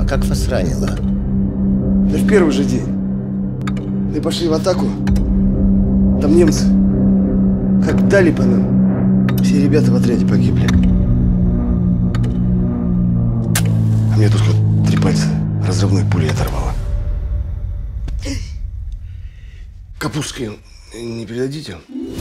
А как вас ранило? Да в первый же день. Мы пошли в атаку. Там немцы. Как дали по нам. Все ребята в отряде погибли. А мне только 3 пальца разрывной пулей оторвало. Капустки не передадите?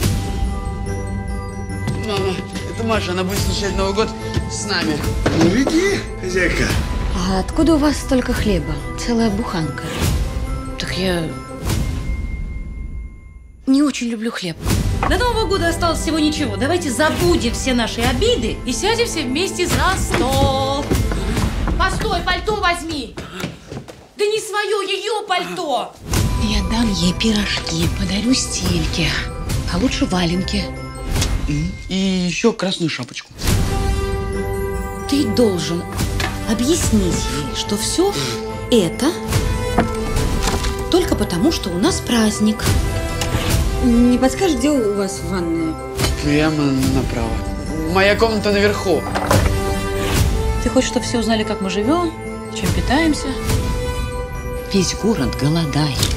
Мама, это Маша, она будет встречать Новый год с нами. Ну веди, хозяйка. А откуда у вас столько хлеба? Целая буханка. Так я не очень люблю хлеб. До Нового года осталось всего ничего. Давайте забудем все наши обиды и сядем все вместе за стол. Постой, пальто возьми. Да не свое, ее пальто. Я дам ей пирожки, подарю стельки, а лучше валенки. И еще красную шапочку. Ты должен объяснить ей, что все это только потому, что у нас праздник. Не подскажешь, где у вас ванная? Прямо направо. Моя комната наверху. Ты хочешь, чтобы все узнали, как мы живем, чем питаемся? Весь город голодает.